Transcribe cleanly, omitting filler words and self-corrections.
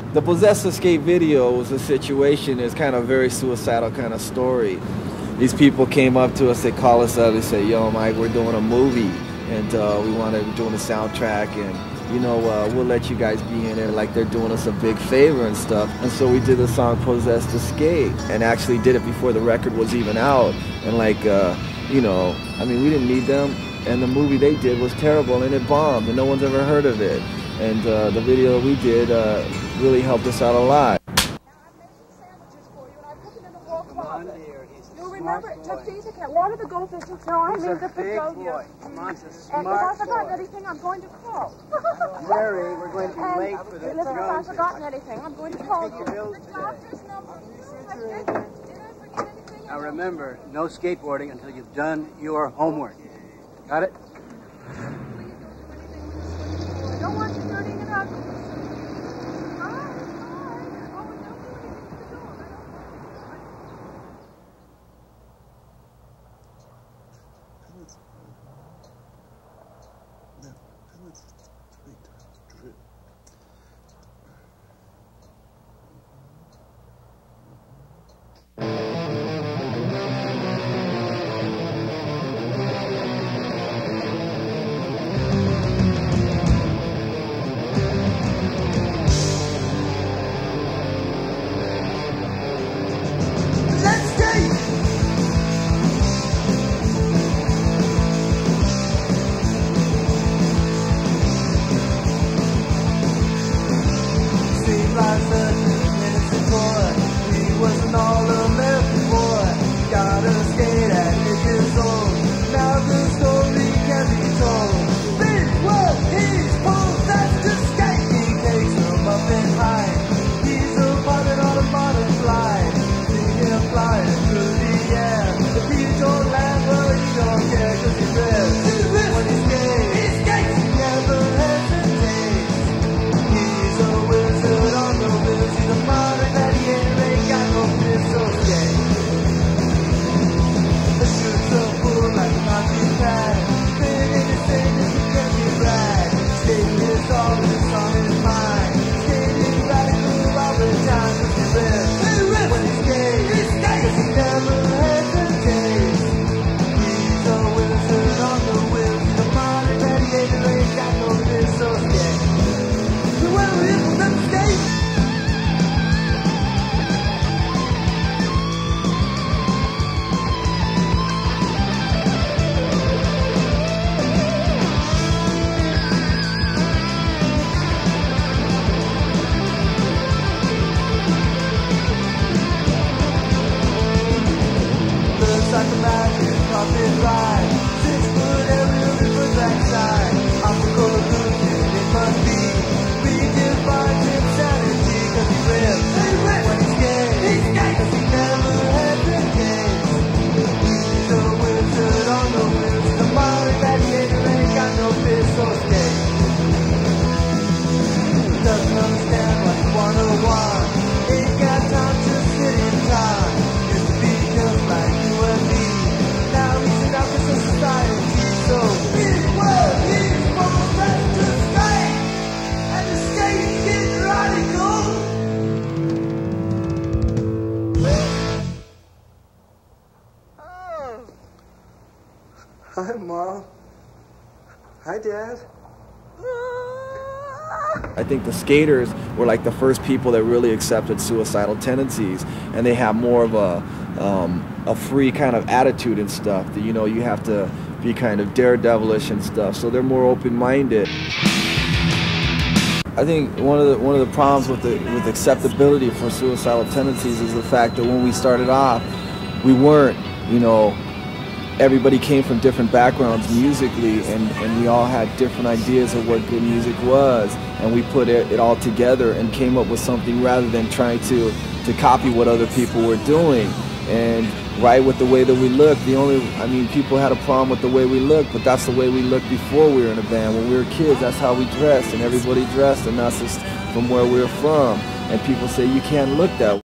The Possessed Escape video was a situation, it's kind of a very suicidal kind of story. These people came up to us, they call us up, they say, yo Mike, we're doing a movie and we're doing a soundtrack and you know, we'll let you guys be in it, like they're doing us a big favor and stuff. And so we did the song Possessed Escape and actually did it before the record was even out. And like, you know, I mean, we didn't need them. And the movie they did was terrible and it bombed and no one's ever heard of it. And the video we did really helped us out a lot. Remember, took these account. What are the goldfishes? No, I mean the begonia. Come on, it's a And if smart I've forgotten boy. anything, I'm going to call. Mary, we're going to be late for the Listen, if I've forgotten anything, I'm going to call you. bills The today. doctor's number. Did I forget anything? Now remember, no skateboarding until you've done your homework. Got it? I don't want you dirtying it up. Hi, Mom. Hi, Dad. I think the skaters were like the first people that really accepted suicidal tendencies, and they have more of a free kind of attitude and stuff. That, you know, you have to be kind of daredevilish and stuff, so they're more open-minded. I think one of the problems with acceptability for suicidal tendencies is the fact that when we started off, we weren't, you know, everybody came from different backgrounds musically, and we all had different ideas of what good music was, and we put it all together and came up with something rather than trying to copy what other people were doing. And right with the way that we looked, people had a problem with the way we looked, but that's the way we looked before we were in a band. When we were kids, that's how we dressed, and everybody dressed, and that's just from where we were from. And people say, you can't look that way.